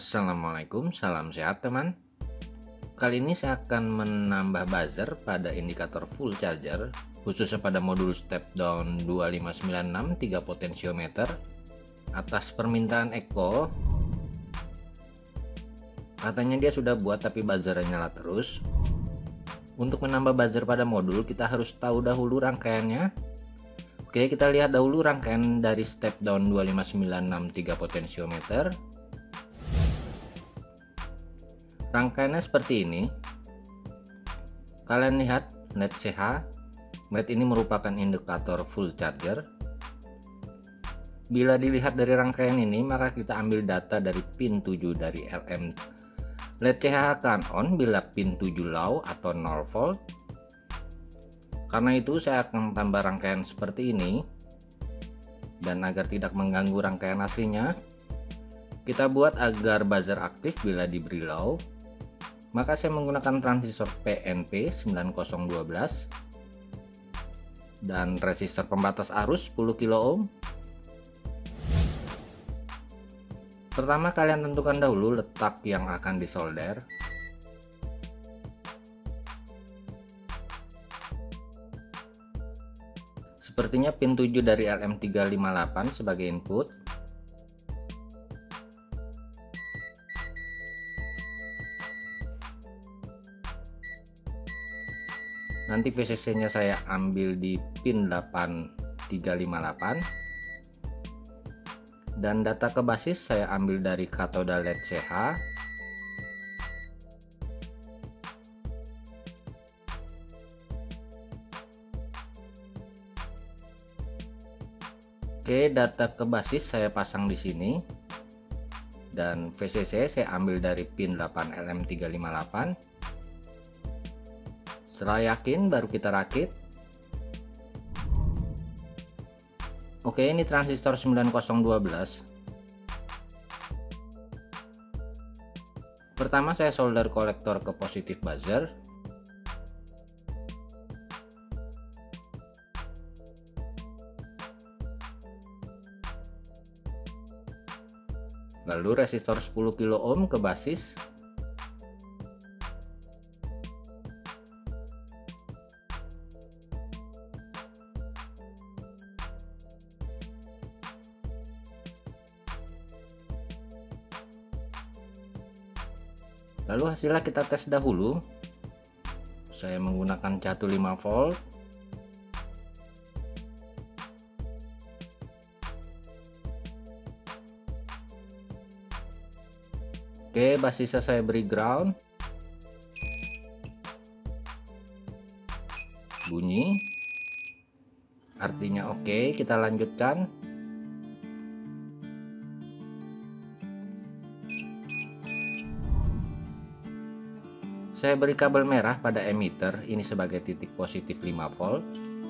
Assalamualaikum, salam sehat teman. Kali ini saya akan menambah buzzer pada indikator full charger, khususnya pada modul step down 2596 3 potensiometer. Atas permintaan Eko, katanya dia sudah buat tapi buzzernya nyala terus. Untuk menambah buzzer pada modul, kita harus tahu dahulu rangkaiannya. Oke, kita lihat dahulu rangkaian dari step down 2596 3 potensiometer. Rangkaiannya seperti ini. Kalian lihat LED CH. LED ini merupakan indikator full charger. Bila dilihat dari rangkaian ini, maka kita ambil data dari pin 7 dari LM. LED CH akan on bila pin 7 low atau 0 volt. Karena itu saya akan tambah rangkaian seperti ini. Dan agar tidak mengganggu rangkaian aslinya, kita buat agar buzzer aktif bila diberi low. Maka saya menggunakan transistor PNP 9012 dan resistor pembatas arus 10 kilo ohm. Pertama, kalian tentukan dahulu letak yang akan disolder. Sepertinya pin 7 dari LM358 sebagai input. Nanti VCC nya saya ambil di pin 8358 dan data ke basis saya ambil dari katoda LED CH. Oke, data ke basis saya pasang di sini dan VCC saya ambil dari pin 8 LM358. Setelah yakin baru kita rakit. Oke, ini transistor 9012. Pertama saya solder kolektor ke positif buzzer. Lalu resistor 10 kilo ohm ke basis. Lalu hasilnya kita tes dahulu. Saya menggunakan catu 5 volt. Oke, basisnya saya beri ground. Bunyi. Artinya oke, kita lanjutkan. Saya beri kabel merah pada emitter, ini sebagai titik positif 5 volt.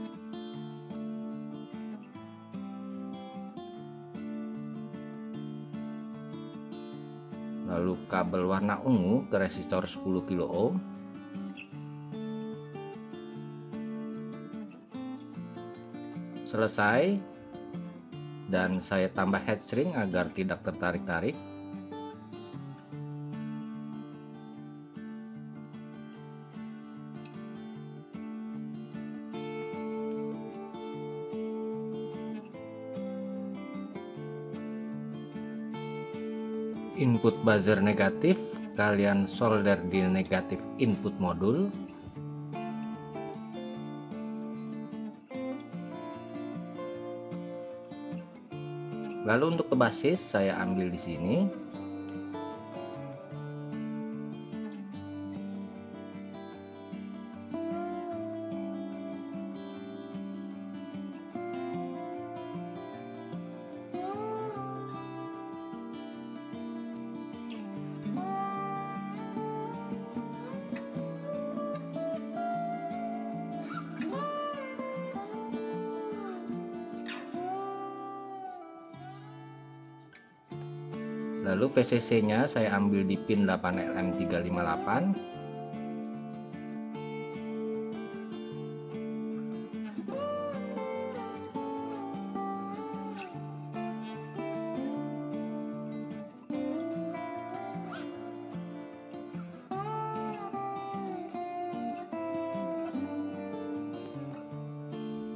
Lalu kabel warna ungu ke resistor 10 kilo ohm. Selesai. Dan saya tambah heatshrink agar tidak tertarik-tarik. Input buzzer negatif, kalian solder di negatif input modul. Lalu untuk ke basis saya ambil di sini. Lalu VCC nya saya ambil di pin 8 LM358.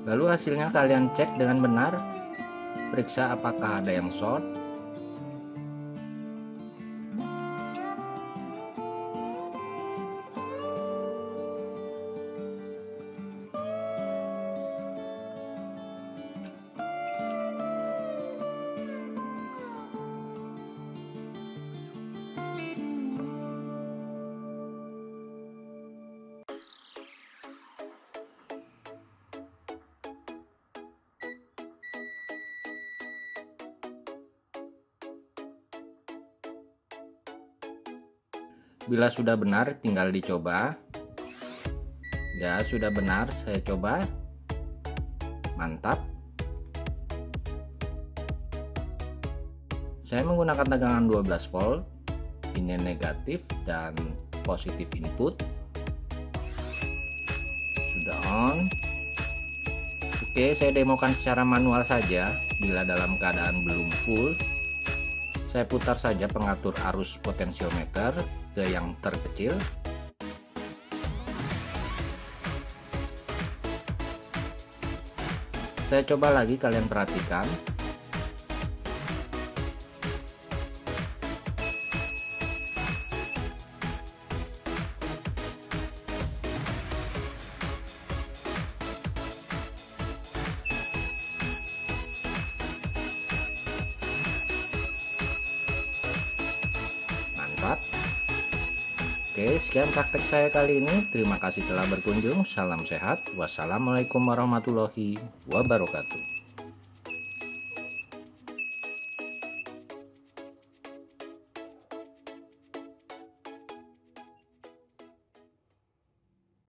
Lalu hasilnya kalian cek dengan benar, periksa apakah ada yang short. Bila sudah benar, tinggal dicoba. Ya, sudah benar, saya coba. Mantap. Saya menggunakan tegangan 12 volt. Ini negatif dan positif input. Sudah on. Oke, saya demokan secara manual saja. Bila dalam keadaan belum full, saya putar saja pengatur arus potensiometer ke yang terkecil. Saya coba lagi, kalian perhatikan. Mantap. Oke, sekian praktek saya kali ini. Terima kasih telah berkunjung. Salam sehat. Wassalamualaikum warahmatullahi wabarakatuh.